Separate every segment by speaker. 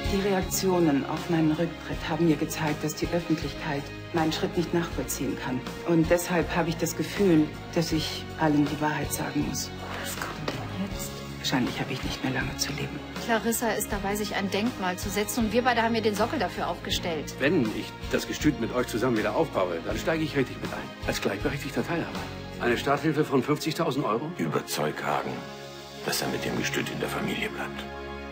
Speaker 1: Die Reaktionen auf meinen Rücktritt haben mir gezeigt, dass die Öffentlichkeit meinen Schritt nicht nachvollziehen kann. Und deshalb habe ich das Gefühl, dass ich allen die Wahrheit sagen muss.
Speaker 2: Was kommt denn jetzt?
Speaker 1: Wahrscheinlich habe ich nicht mehr lange zu leben.
Speaker 2: Clarissa ist dabei, sich ein Denkmal zu setzen und wir beide haben ihr den Sockel dafür aufgestellt.
Speaker 3: Wenn ich das Gestüt mit euch zusammen wieder aufbaue, dann steige ich richtig mit ein. Als gleichberechtigter Teilhaber. Eine Starthilfe von 50.000 €?
Speaker 4: Überzeug Hagen, dass er mit dem Gestüt in der Familie bleibt.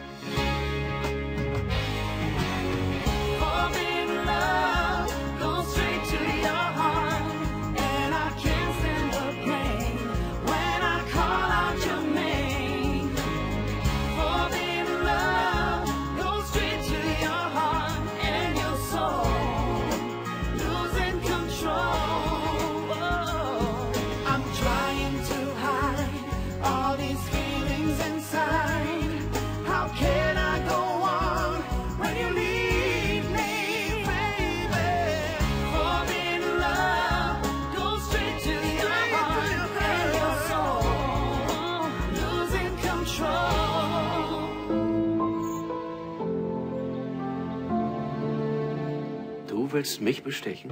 Speaker 3: Du willst mich bestechen?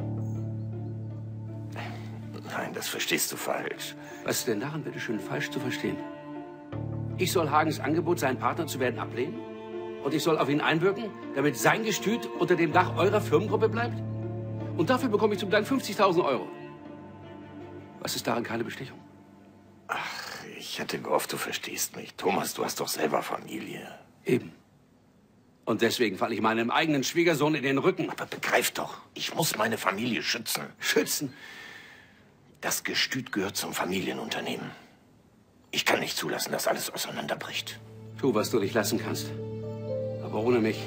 Speaker 4: Nein, das verstehst du falsch.
Speaker 3: Was ist denn daran, bitte schön, falsch zu verstehen? Ich soll Hagens Angebot, sein Partner zu werden, ablehnen? Und ich soll auf ihn einwirken, damit sein Gestüt unter dem Dach eurer Firmengruppe bleibt? Und dafür bekomme ich zum Dank 50.000 €. Was ist daran keine Bestechung?
Speaker 4: Ach, ich hätte gehofft, du verstehst mich. Thomas, du hast doch selber Familie.
Speaker 3: Eben. Und deswegen falle ich meinem eigenen Schwiegersohn in den Rücken.
Speaker 4: Aber begreif doch, ich muss meine Familie schützen.
Speaker 3: Schützen?
Speaker 4: Das Gestüt gehört zum Familienunternehmen. Ich kann nicht zulassen, dass alles auseinanderbricht.
Speaker 3: Tu, was du nicht lassen kannst. Aber ohne mich.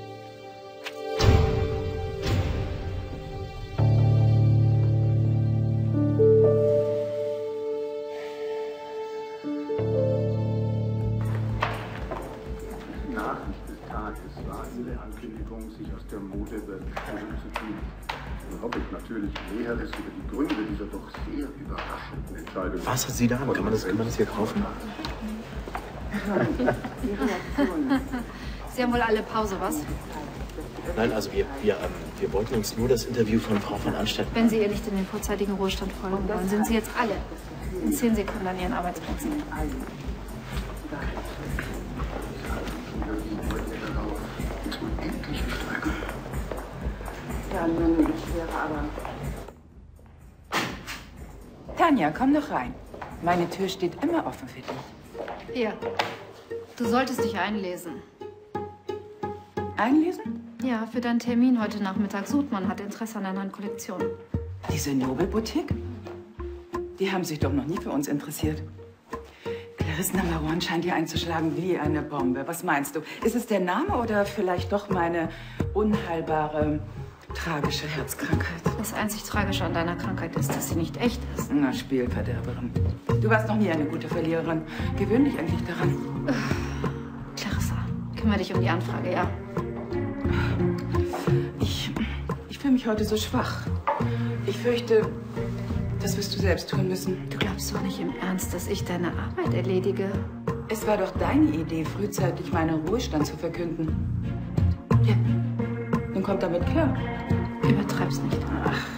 Speaker 5: Nachricht des Tages war Ihre Ankündigung, sich aus der Modewelt zurückzuziehen. Nun habe ich natürlich Näheres über die Gründe dieser doch sehr überraschenden Entscheidung.
Speaker 6: Was hat Sie da an? Kann man das hier kaufen?
Speaker 2: Sie haben wohl alle Pause, was?
Speaker 6: Nein, also wir wollten uns nur das Interview von Frau von Anstetten.
Speaker 2: Wenn Sie ihr nicht in den vorzeitigen Ruhestand folgen wollen, sind Sie jetzt alle in 10 Sekunden an Ihren Arbeitsplätzen.
Speaker 1: Ja, nun, ich wäre aber... Tanja, komm doch rein. Meine Tür steht immer offen für dich.
Speaker 2: Hier, du solltest dich einlesen.
Speaker 1: Einlesen?
Speaker 2: Ja, für deinen Termin heute Nachmittag. Sudmann hat Interesse an der neuen Kollektion.
Speaker 1: Diese Nobelboutique? Die haben sich doch noch nie für uns interessiert. Clarisse Number One scheint hier einzuschlagen wie eine Bombe. Was meinst du? Ist es der Name oder vielleicht doch meine unheilbare, tragische Herzkrankheit?
Speaker 2: Das einzig Tragische an deiner Krankheit ist, dass sie nicht echt ist.
Speaker 1: Na, Spielverderberin. Du warst noch nie eine gute Verliererin. Gewöhn dich endlich daran.
Speaker 2: Clarissa, kümmere dich um die Anfrage, ja?
Speaker 1: Ich fühle mich heute so schwach. Ich fürchte, das wirst du selbst tun müssen.
Speaker 2: Du glaubst doch nicht im Ernst, dass ich deine Arbeit erledige?
Speaker 1: Es war doch deine Idee, frühzeitig meinen Ruhestand zu verkünden. Ja, nun kommt damit klar.
Speaker 2: Übertreib's nicht.
Speaker 1: Ach.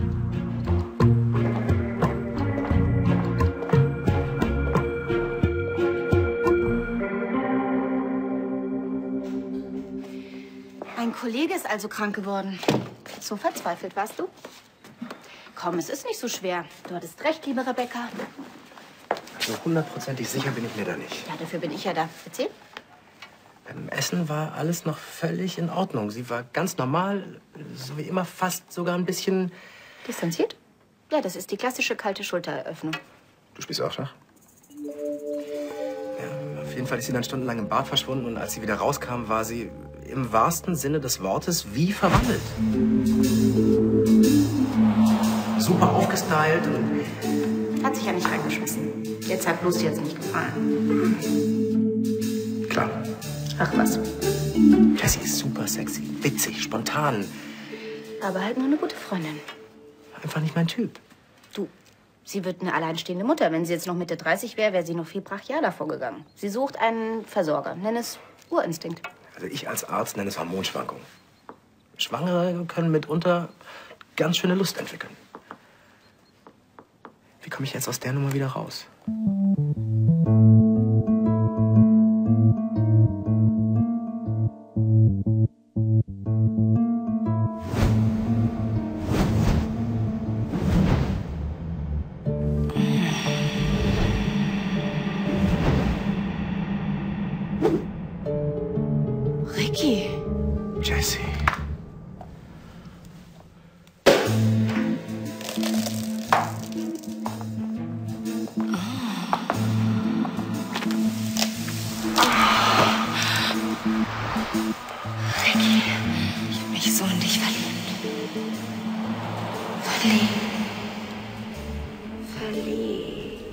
Speaker 7: Ein Kollege ist also krank geworden. So verzweifelt warst du? Komm, es ist nicht so schwer. Du hattest recht, liebe Rebecca.
Speaker 6: Also hundertprozentig sicher bin ich mir da nicht.
Speaker 7: Ja, dafür bin ich ja da. Erzähl.
Speaker 6: Beim Essen war alles noch völlig in Ordnung. Sie war ganz normal, so wie immer, fast sogar ein bisschen...
Speaker 7: Distanziert? Ja, das ist die klassische kalte Schultereröffnung.
Speaker 6: Du spielst auch Schach? Ja, auf jeden Fall ist sie dann stundenlang im Bad verschwunden und als sie wieder rauskam, war sie im wahrsten Sinne des Wortes wie verwandelt. Super aufgestylt und...
Speaker 7: Hat sich ja nicht reingeschmissen. Jetzt hat bloß dir jetzt nicht gefallen.
Speaker 6: Klar.
Speaker 7: Ach was.
Speaker 6: Ja, sie ist super sexy, witzig, spontan.
Speaker 7: Aber halt nur eine gute Freundin.
Speaker 6: Einfach nicht mein Typ.
Speaker 7: Du, sie wird eine alleinstehende Mutter. Wenn sie jetzt noch Mitte 30 wäre, wäre sie noch viel brachialer vorgegangen. Sie sucht einen Versorger. Nenn es Urinstinkt.
Speaker 6: Also ich als Arzt nenne es Hormonschwankungen. Schwangere können mitunter ganz schöne Lust entwickeln. Wie komme ich jetzt aus der Nummer wieder raus?
Speaker 7: Ricky.
Speaker 6: Jessie.
Speaker 7: Ricky, ich hab mich so in dich verliebt. Verliebt.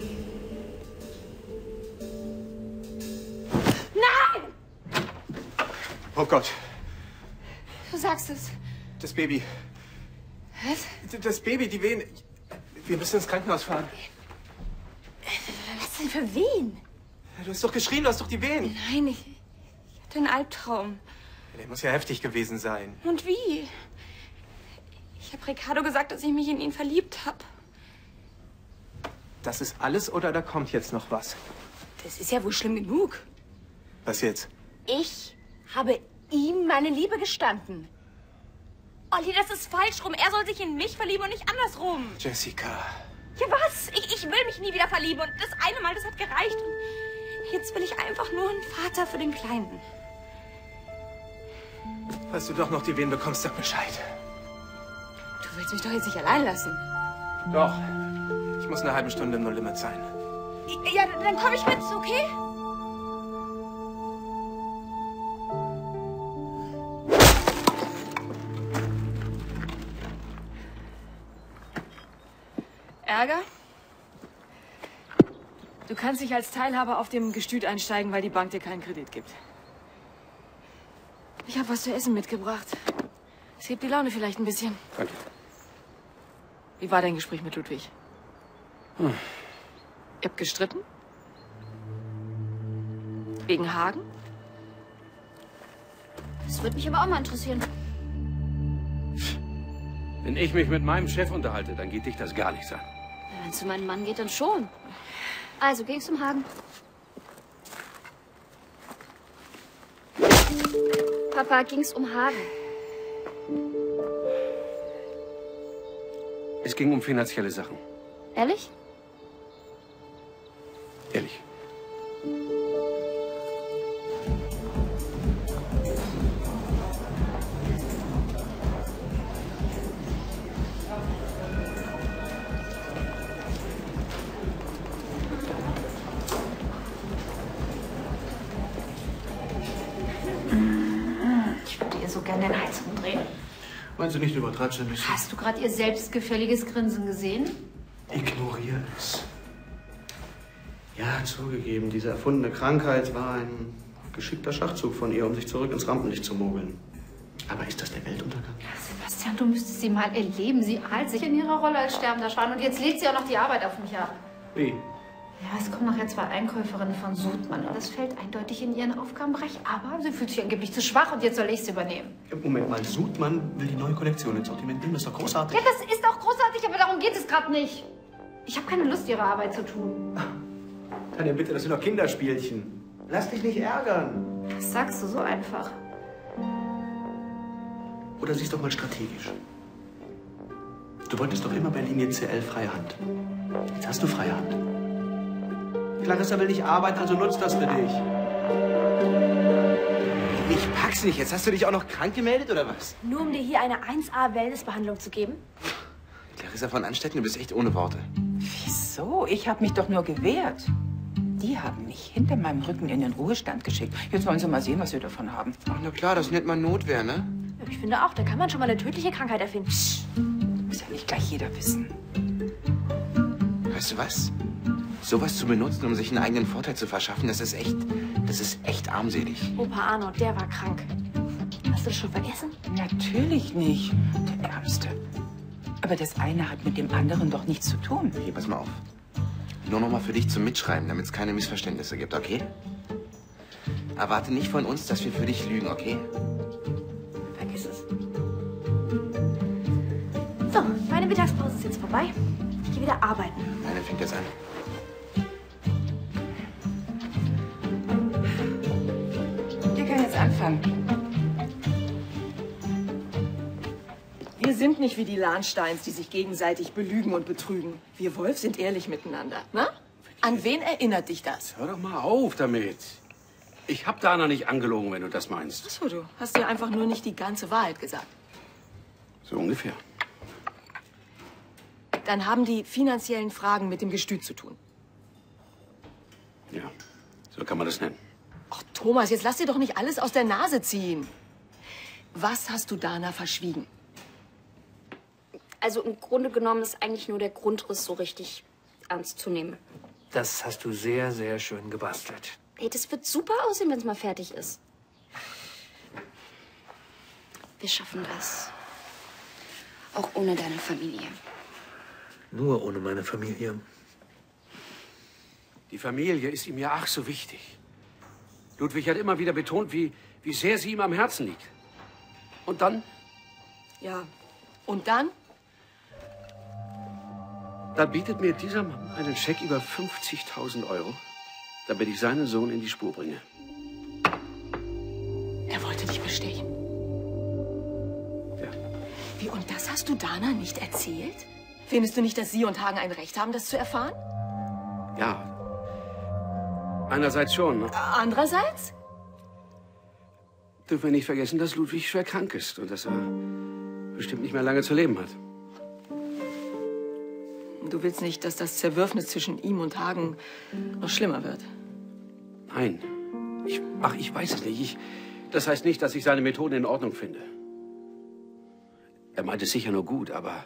Speaker 7: Nein!
Speaker 6: Oh Gott,
Speaker 7: Du sagst es.
Speaker 6: das Baby.
Speaker 7: Was?
Speaker 6: Das Baby, die Wehen. Wir müssen ins Krankenhaus fahren.
Speaker 7: Was denn für wen?
Speaker 6: Du hast doch geschrien, du hast doch die Wehen.
Speaker 7: Nein, ich hatte einen Albtraum.
Speaker 6: Der muss ja heftig gewesen sein.
Speaker 7: Und wie? Ich habe Ricardo gesagt, dass ich mich in ihn verliebt habe.
Speaker 6: Das ist alles oder da kommt jetzt noch was?
Speaker 7: Das ist ja wohl schlimm genug.
Speaker 6: Was jetzt?
Speaker 7: Ich habe ihm meine Liebe gestanden. Olli, das ist falsch rum. Er soll sich in mich verlieben und nicht andersrum.
Speaker 6: Jessica.
Speaker 7: Ja, was? Ich will mich nie wieder verlieben. Und das eine Mal, das hat gereicht. Und jetzt will ich einfach nur einen Vater für den Kleinen.
Speaker 6: Falls du doch noch die Wehen bekommst, sag Bescheid.
Speaker 7: Du willst mich doch jetzt nicht allein lassen.
Speaker 6: Doch. Ich muss eine halbe Stunde im No Limit sein.
Speaker 7: Ja, dann komme ich mit, okay?
Speaker 8: Ärger? Du kannst nicht als Teilhaber auf dem Gestüt einsteigen, weil die Bank dir keinen Kredit gibt. Ich habe was zu essen mitgebracht. Es hebt die Laune vielleicht ein bisschen.
Speaker 3: Danke.
Speaker 8: Wie war dein Gespräch mit Ludwig? Ihr habt gestritten? Wegen Hagen?
Speaker 7: Das würde mich aber auch mal interessieren.
Speaker 3: Wenn ich mich mit meinem Chef unterhalte, dann geht dich das gar nichts an.
Speaker 7: Wenn es um meinen Mann geht, dann schon. Also, ging's zum Hagen. Papa, ging's um Hagen?
Speaker 3: Es ging um finanzielle Sachen.
Speaker 7: Ehrlich?
Speaker 3: Ehrlich.
Speaker 2: Ich würde ihr so gerne den Hals umdrehen.
Speaker 6: Meinst du nicht, du übertreibst ein bisschen?
Speaker 2: Hast du gerade ihr selbstgefälliges Grinsen gesehen?
Speaker 6: Ignoriere es. Ja, zugegeben, diese erfundene Krankheit war ein geschickter Schachzug von ihr, um sich zurück ins Rampenlicht zu mogeln. Aber ist das der Weltuntergang?
Speaker 2: Sebastian, du müsstest sie mal erleben. Sie ahlt sich in ihrer Rolle als sterbender Schwan und jetzt lädt sie auch noch die Arbeit auf mich ab.
Speaker 6: Wie?
Speaker 2: Ja, es kommen nachher 2 Einkäuferinnen von Sudmann und das fällt eindeutig in ihren Aufgabenbereich. Aber sie fühlt sich angeblich zu schwach und jetzt soll ich es übernehmen.
Speaker 6: Moment mal, Sudmann will die neue Kollektion ins Sortiment nehmen. Das ist doch großartig.
Speaker 2: Ja, das ist auch großartig, aber darum geht es gerade nicht. Ich habe keine Lust, ihre Arbeit zu tun.
Speaker 6: Tanja, bitte, das sind doch Kinderspielchen. Lass dich nicht ärgern.
Speaker 2: Das sagst du so einfach.
Speaker 6: Oder siehst doch mal strategisch. Du wolltest doch immer bei Linie CL freie Hand. Jetzt hast du freie Hand. Clarissa will nicht arbeiten, also nutzt das für dich. Ich pack's nicht. Jetzt hast du dich auch noch krank gemeldet, oder was?
Speaker 7: Nur um dir hier eine 1A-Wellnessbehandlung zu geben?
Speaker 6: Clarissa von Anstetten, du bist echt ohne Worte.
Speaker 1: Wieso? Ich habe mich doch nur gewehrt. Die haben mich hinter meinem Rücken in den Ruhestand geschickt. Jetzt wollen sie mal sehen, was sie davon haben.
Speaker 6: Ach, na klar, das nennt man Notwehr, ne?
Speaker 7: Ich finde auch, da kann man schon mal eine tödliche Krankheit erfinden.
Speaker 1: Muss ja nicht gleich jeder wissen.
Speaker 6: Weißt du was? Sowas zu benutzen, um sich einen eigenen Vorteil zu verschaffen, das ist echt armselig.
Speaker 7: Opa Arno, der war krank. Hast du das schon vergessen?
Speaker 1: Natürlich nicht. Der Ärmste. Aber das eine hat mit dem anderen doch nichts zu tun.
Speaker 6: Hier, pass mal auf. Nur noch mal für dich zum Mitschreiben, damit es keine Missverständnisse gibt, okay?
Speaker 9: erwarte nicht von uns, dass wir für dich lügen, okay?
Speaker 7: Vergiss es. So, meine Mittagspause ist jetzt vorbei. Ich gehe wieder arbeiten.
Speaker 9: Meine fängt jetzt an.
Speaker 1: Wir können jetzt anfangen.
Speaker 8: Wir sind nicht wie die Lahnsteins, die sich gegenseitig belügen und betrügen. Wir Wolf sind ehrlich miteinander, ne? An wen erinnert dich das?
Speaker 3: Hör doch mal auf damit. Ich hab Dana nicht angelogen, wenn du das meinst.
Speaker 8: Ach so, du hast dir einfach nur nicht die ganze Wahrheit gesagt.
Speaker 3: So ungefähr.
Speaker 8: Dann haben die finanziellen Fragen mit dem Gestüt zu tun.
Speaker 3: Ja, so kann man das nennen.
Speaker 8: Ach, Thomas, jetzt lass dir doch nicht alles aus der Nase ziehen. Was hast du Dana verschwiegen?
Speaker 10: Also im Grunde genommen ist eigentlich nur der Grundriss so richtig ernst zu nehmen.
Speaker 11: Das hast du sehr, sehr schön gebastelt.
Speaker 10: Ey, das wird super aussehen, wenn es mal fertig ist. Wir schaffen das. Auch ohne deine Familie.
Speaker 11: Nur ohne meine Familie.
Speaker 3: Die Familie ist ihm ja ach so wichtig. Ludwig hat immer wieder betont, wie sehr sie ihm am Herzen liegt. Und dann?
Speaker 8: Ja, und dann?
Speaker 3: Da bietet mir dieser Mann einen Scheck über 50.000 €, damit ich seinen Sohn in die Spur bringe.
Speaker 8: Er wollte dich bestechen.
Speaker 3: Ja.
Speaker 8: Wie, und das hast du Dana nicht erzählt? Findest du nicht, dass sie und Hagen ein Recht haben, das zu erfahren?
Speaker 3: Ja. Einerseits schon, ne?
Speaker 8: Andererseits?
Speaker 3: Dürfen wir nicht vergessen, dass Ludwig schwer krank ist und dass er bestimmt nicht mehr lange zu leben hat.
Speaker 8: Du willst nicht, dass das Zerwürfnis zwischen ihm und Hagen noch schlimmer wird.
Speaker 3: Nein. Ich weiß es nicht. Das heißt nicht, dass ich seine Methoden in Ordnung finde. Er meint es sicher nur gut, aber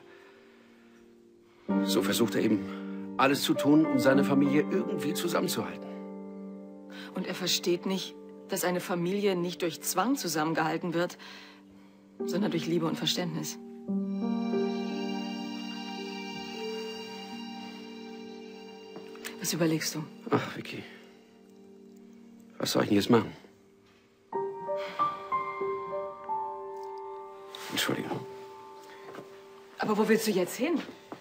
Speaker 3: so versucht er eben, alles zu tun, um seine Familie irgendwie zusammenzuhalten.
Speaker 8: Und er versteht nicht, dass eine Familie nicht durch Zwang zusammengehalten wird, sondern durch Liebe und Verständnis. Was überlegst du?
Speaker 3: Ach, Vicky. Was soll ich denn jetzt machen? Entschuldigung.
Speaker 8: Aber wo willst du jetzt hin?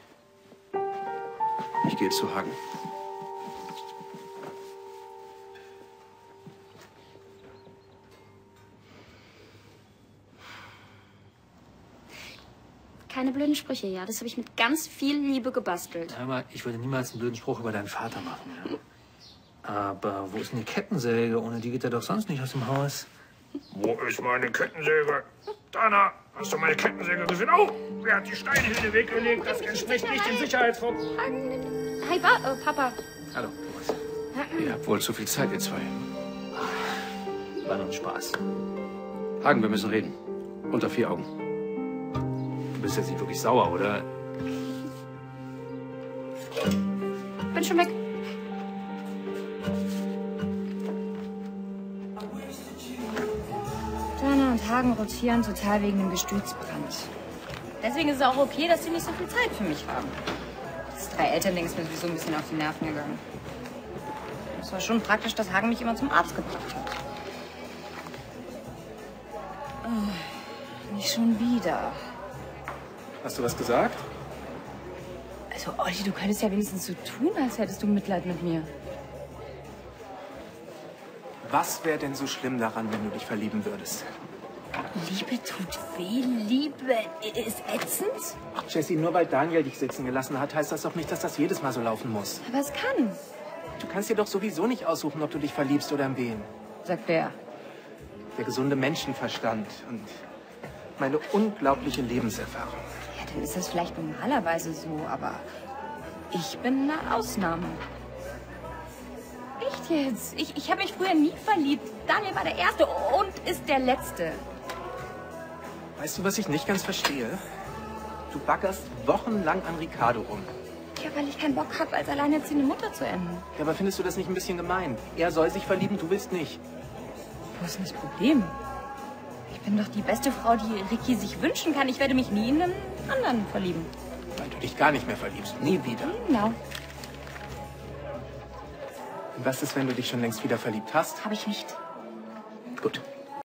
Speaker 3: Ich gehe zu Hagen.
Speaker 10: Keine blöden Sprüche, ja. Das habe ich mit ganz viel Liebe gebastelt.
Speaker 11: Hör mal, ich würde niemals einen blöden Spruch über deinen Vater machen. Ja? Aber wo ist denn die Kettensäge? Ohne die geht er doch sonst nicht aus dem Haus.
Speaker 12: Wo ist meine Kettensäge? Dana, hast du meine Kettensäge gesehen? Oh, wer hat die Steinhilde weggelegt? Das entspricht nicht dem Sicherheitsvorkehr.
Speaker 10: Hi, Papa.
Speaker 11: Hallo, Thomas.
Speaker 3: Ihr habt wohl zu viel Zeit, ihr zwei.
Speaker 11: War nur ein Spaß.
Speaker 3: Hagen, wir müssen reden. Unter 4 Augen.
Speaker 11: Du bist jetzt nicht wirklich sauer, oder?
Speaker 10: Bin schon weg. Dana und Hagen rotieren total wegen dem Gestütsbrand. Deswegen ist es auch okay, dass sie nicht so viel Zeit für mich haben. Das 3 Elternding ist mir sowieso ein bisschen auf die Nerven gegangen. Es war schon praktisch, dass Hagen mich immer zum Arzt gebracht hat. Oh, nicht schon wieder.
Speaker 13: Hast du was gesagt?
Speaker 10: Also, Olli, du könntest ja wenigstens so tun, als hättest du Mitleid mit mir.
Speaker 13: Was wäre denn so schlimm daran, wenn du dich verlieben würdest?
Speaker 10: Liebe tut weh, Liebe ist ätzend.
Speaker 13: Ach, Jessie, nur weil Daniel dich sitzen gelassen hat, heißt das doch nicht, dass das jedes Mal so laufen muss.
Speaker 10: Aber es kann.
Speaker 13: Du kannst dir doch sowieso nicht aussuchen, ob du dich verliebst oder in wen.
Speaker 10: Sagt wer?
Speaker 13: Der gesunde Menschenverstand und meine unglaubliche Lebenserfahrung.
Speaker 10: Ja, dann ist das vielleicht normalerweise so, aber ich bin eine Ausnahme. Echt jetzt? Ich habe mich früher nie verliebt. Daniel war der Erste und ist der Letzte.
Speaker 13: Weißt du, was ich nicht ganz verstehe? Du baggerst wochenlang an Ricardo rum.
Speaker 10: Ja, weil ich keinen Bock habe, als alleinerziehende Mutter zu enden.
Speaker 13: Ja, aber findest du das nicht ein bisschen gemein? Er soll sich verlieben, du willst nicht.
Speaker 10: Wo ist denn das Problem? Ich bin doch die beste Frau, die Ricky sich wünschen kann. Ich werde mich nie in einen anderen verlieben.
Speaker 13: Weil du dich gar nicht mehr verliebst. Nie wieder.
Speaker 10: Genau.
Speaker 13: Und was ist, wenn du dich schon längst wieder verliebt hast?
Speaker 10: Habe ich nicht.
Speaker 13: Gut.